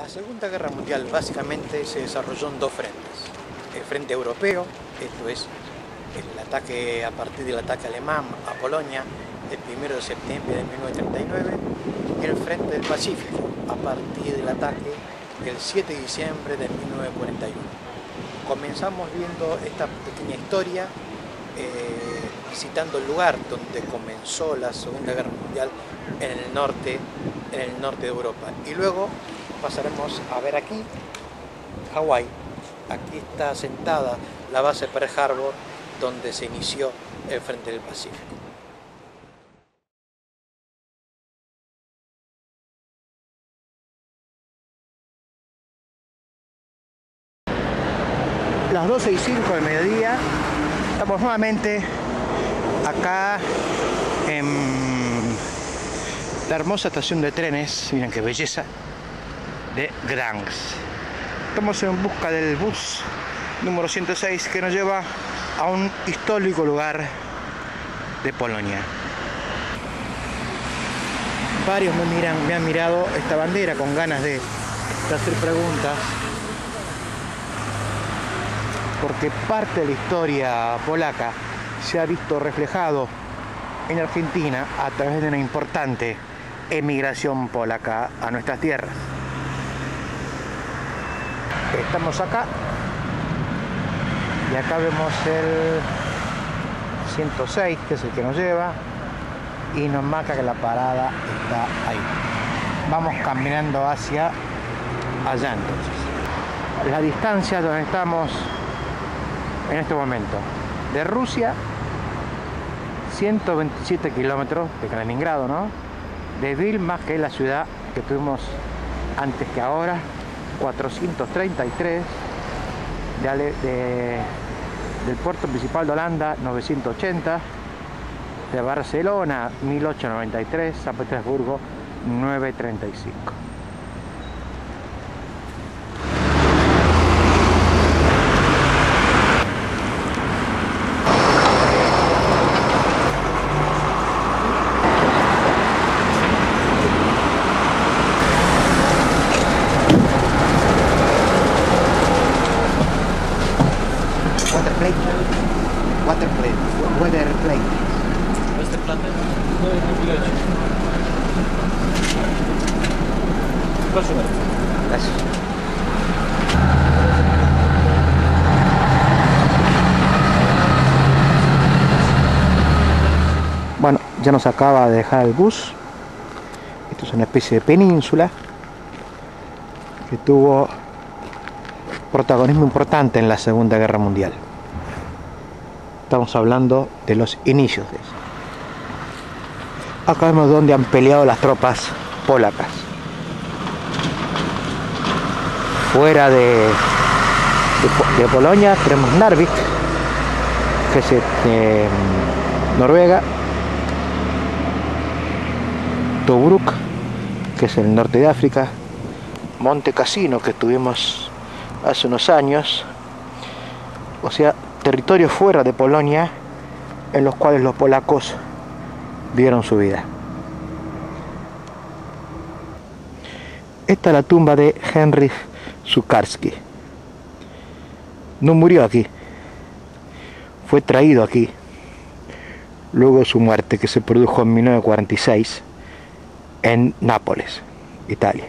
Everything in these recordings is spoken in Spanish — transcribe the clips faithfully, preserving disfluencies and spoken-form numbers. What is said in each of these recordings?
Segunda Guerra Mundial básicamente se desarrolló en dos frentes. El frente europeo, esto es el ataque a partir del ataque alemán a Polonia el primero de septiembre de mil novecientos treinta y nueve, y el frente del Pacífico a partir del ataque del siete de diciembre de mil novecientos cuarenta y uno. Comenzamos viendo esta pequeña historia eh, visitando el lugar donde comenzó la Segunda Guerra Mundial en el norte, en el norte de Europa, y luego pasaremos a ver aquí Hawái. Aquí está asentada la base Pearl Harbor, donde se inició el frente del Pacífico. Las doce y cinco del mediodía, estamos nuevamente acá en la hermosa estación de trenes, miren qué belleza, de Gdańsk. Estamos en busca del bus número ciento seis que nos lleva a un histórico lugar de Polonia. Varios me, miran, me han mirado esta bandera con ganas de, de hacer preguntas, porque parte de la historia polaca se ha visto reflejado en Argentina a través de una importante emigración polaca a nuestras tierras. Estamos acá y acá vemos el ciento seis, que es el que nos lleva, y nos marca que la parada está ahí. Vamos caminando hacia allá entonces. La distancia donde estamos en este momento de Rusia, ciento veintisiete kilómetros de Kaliningrado, ¿no? De Vilna, que es la ciudad que tuvimos antes que ahora, cuatrocientos treinta y tres, de, Ale, de, del puerto principal de Holanda, novecientos ochenta, de Barcelona, mil ochocientos noventa y tres, San Petersburgo, novecientos treinta y cinco. Water plate, water plate, weather plate. Weather plate? No, nie widać. Proszę bardzo. Gracias. Bueno, ya nos acaba de dejar el bus. Esto es una especie de península que tuvo protagonismo importante en la Segunda Guerra Mundial. Estamos hablando de los inicios de eso. Acá vemos donde han peleado las tropas polacas. Fuera de, de, de Polonia tenemos Narvik, que es eh, Noruega, Tobruk, que es el norte de África, Monte Cassino, que estuvimos hace unos años, o sea, territorios fuera de Polonia en los cuales los polacos dieron su vida. Esta es la tumba de Henryk Sucharski. No murió aquí, fue traído aquí luego de su muerte, que se produjo en mil novecientos cuarenta y seis en Nápoles, Italia.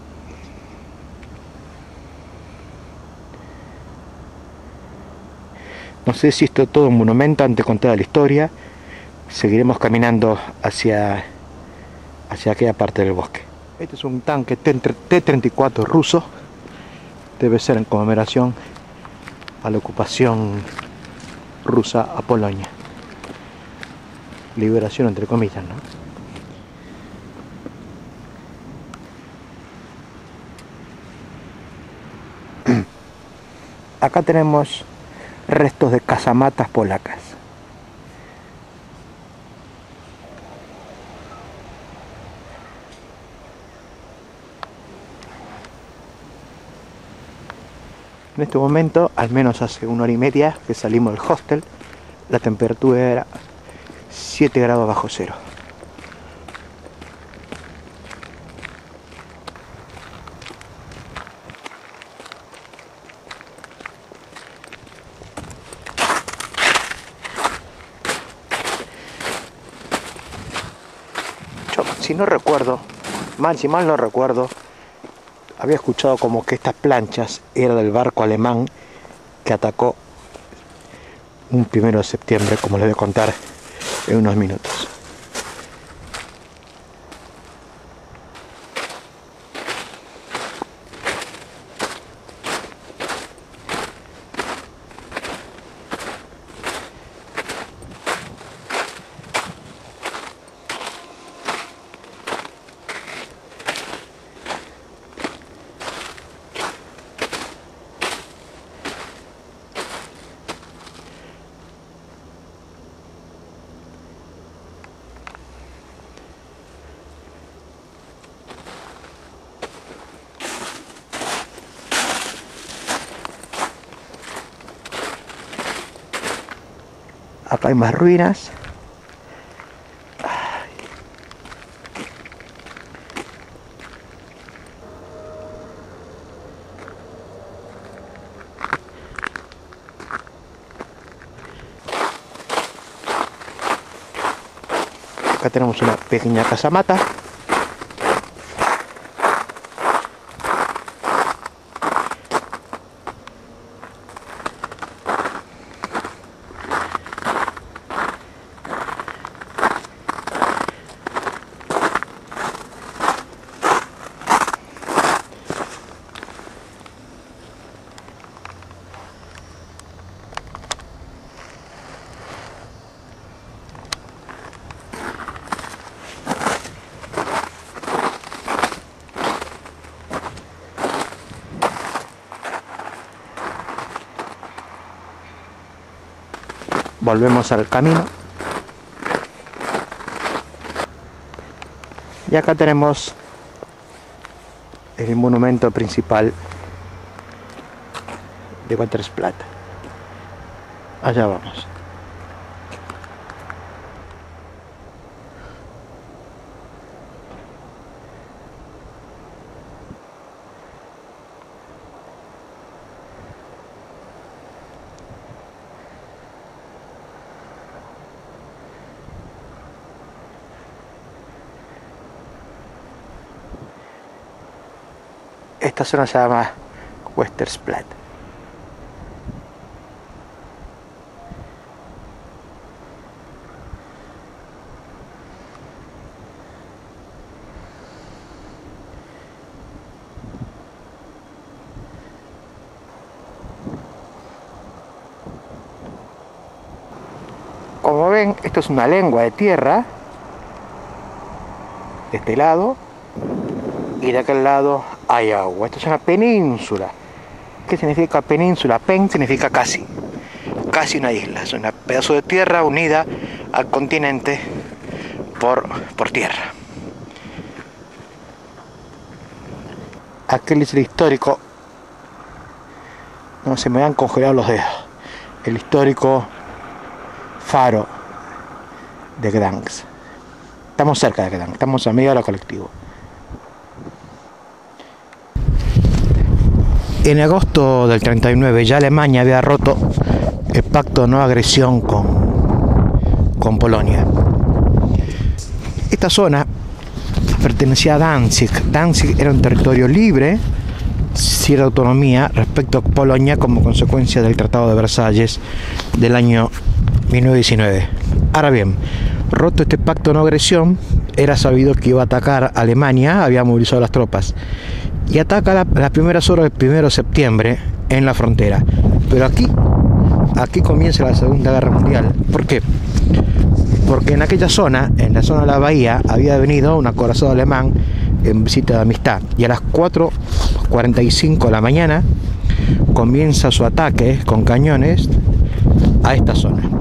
No sé si esto es todo un monumento antes de contar la historia. Seguiremos caminando hacia, hacia aquella parte del bosque. Este es un tanque T treinta y cuatro ruso. Debe ser en conmemoración a la ocupación rusa a Polonia. Liberación entre comillas, ¿no? Acá tenemos restos de casamatas polacas. En este momento, al menos hace una hora y media que salimos del hostel, la temperatura era siete grados bajo cero. si no recuerdo, mal si mal no recuerdo, había escuchado como que estas planchas eran del barco alemán que atacó un primero de septiembre, como les voy a contar en unos minutos. Acá hay más ruinas. Acá tenemos una pequeña casamata. Volvemos al camino. Y acá tenemos el monumento principal de Watersplat. Allá vamos. Esta zona se llama Watersplat. Como ven, esto es una lengua de tierra de este lado, y de aquel lado hay agua. Esto es una península. ¿Qué significa península? Pen significa casi. Casi una isla. Es un pedazo de tierra unida al continente por, por tierra. Aquel es el histórico. No, se me han congelado los dedos. El histórico faro de Gdansk. Estamos cerca de Gdansk. Estamos a medio de la colectivo. En agosto del treinta y nueve ya Alemania había roto el pacto de no agresión con, con Polonia. Esta zona pertenecía a Danzig. Danzig era un territorio libre, cierta autonomía respecto a Polonia como consecuencia del Tratado de Versalles del año mil novecientos diecinueve. Ahora bien, roto este pacto de no agresión, era sabido que iba a atacar a Alemania, había movilizado las tropas. Y ataca a la, las primeras horas del primero de septiembre en la frontera. Pero aquí, aquí comienza la Segunda Guerra Mundial. ¿Por qué? Porque en aquella zona, en la zona de la bahía, había venido un acorazado alemán en visita de amistad. Y a las cuatro cuarenta y cinco de la mañana comienza su ataque con cañones a esta zona.